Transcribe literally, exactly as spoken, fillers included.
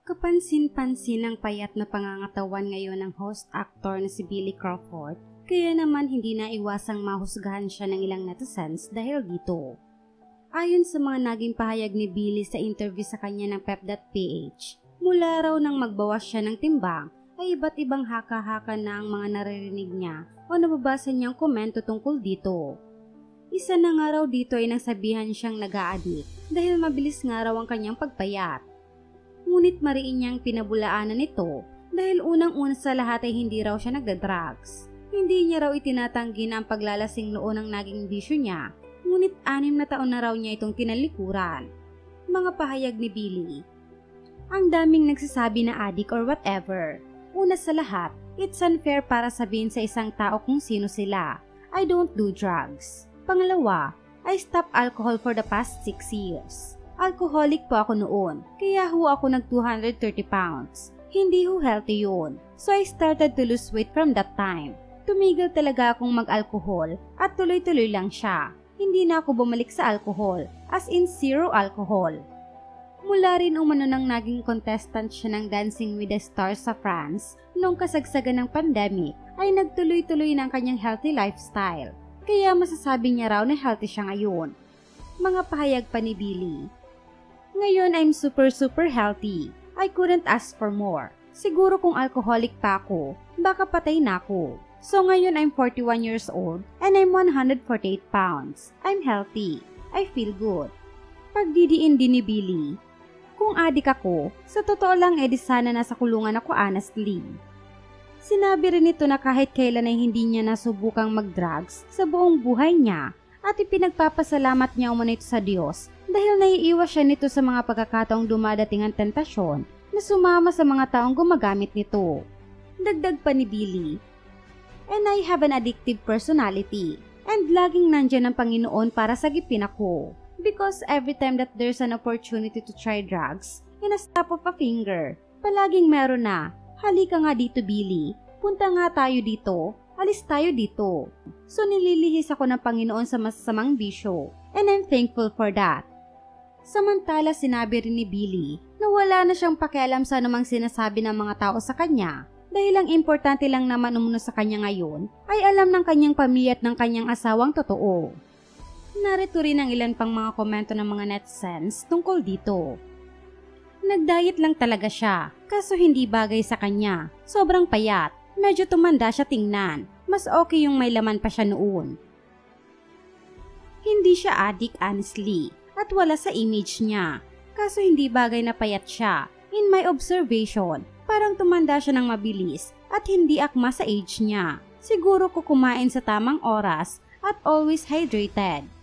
Kapansin-pansin ang payat na pangangatawan ngayon ng host actor na si Billy Crawford, kaya naman hindi na iwasang mahusgahan siya ng ilang netizens dahil dito. Ayon sa mga naging pahayag ni Billy sa interview sa kanya ng pep dot p h, mula raw nang magbawas siya ng timbang ay iba't ibang haka-haka na ang mga naririnig niya o nababasa niyang komento tungkol dito. Isa na nga raw dito ay nangsabihan siyang nag-a-addict dahil mabilis nga raw ang kanyang pagpayat. Ngunit mariin niyang pinabulaanan nito dahil unang-una sa lahat ay hindi raw siya nagda-drugs. Hindi niya raw itinatanggi na ang paglalasing noon ang naging bisyo niya, ngunit anim na taon na raw niya itong tinalikuran. Mga pahayag ni Billy. Ang daming nagsasabi na addict or whatever. Una sa lahat, it's unfair para sabihin sa isang tao kung sino sila. I don't do drugs. Pangalawa, I stopped alcohol for the past six years. Alcoholic po ako noon, kaya ho ako nag two hundred thirty pounds. Hindi ho healthy yun. So I started to lose weight from that time. Tumigil talaga akong mag-alcohol at tuloy-tuloy lang siya. Hindi na ako bumalik sa alcohol, as in zero alcohol. Mula rin umano nang naging contestant siya ng Dancing with the Stars sa France noong kasagsagan ng pandemic ay nagtuloy-tuloy ng kanyang healthy lifestyle. Kaya masasabi niya raw na healthy siya ngayon. Mga pahayag pa ni Billy. Ngayon I'm super super healthy. I couldn't ask for more. Siguro kung alcoholic pa ako, baka patay na ako. So ngayon I'm forty-one years old and I'm one hundred forty-eight pounds. I'm healthy. I feel good. Pagdidiin din ni Billy. Kung adik ako, sa totoo lang edi sana nasa kulungan ako honestly. Sinabi rin ito na kahit kailan ay hindi niya nasubukang mag-drugs sa buong buhay niya at ipinagpapasalamat niya umano ito sa Diyos dahil naiiwas siya nito sa mga pagkakataong dumadating ang tentasyon na sumama sa mga taong gumagamit nito. Dagdag pa ni Billy. And I have an addictive personality and laging nandyan ang Panginoon para sagipin ako. Because every time that there's an opportunity to try drugs, in a snap of a finger, palaging meron na. Halika nga dito, Billy. Punta nga tayo dito. Alis tayo dito. So nililihis ako ng Panginoon sa masasamang bisyo. And I'm thankful for that. Samantala sinabi rin ni Billy na wala na siyang pakialam sa anumang sinasabi ng mga tao sa kanya. Dahil ang importante lang naman umuno sa kanya ngayon ay alam ng kanyang pamilya at ng kanyang asawang totoo. Narito rin ang ilan pang mga komento ng mga netizens tungkol dito. Nag-diet lang talaga siya, kaso hindi bagay sa kanya. Sobrang payat, medyo tumanda siya tingnan. Mas okay yung may laman pa siya noon. Hindi siya addict honestly, at wala sa image niya. Kaso hindi bagay na payat siya. In my observation, parang tumanda siya ng mabilis at hindi akma sa age niya. Siguro ko kumain sa tamang oras at always hydrated.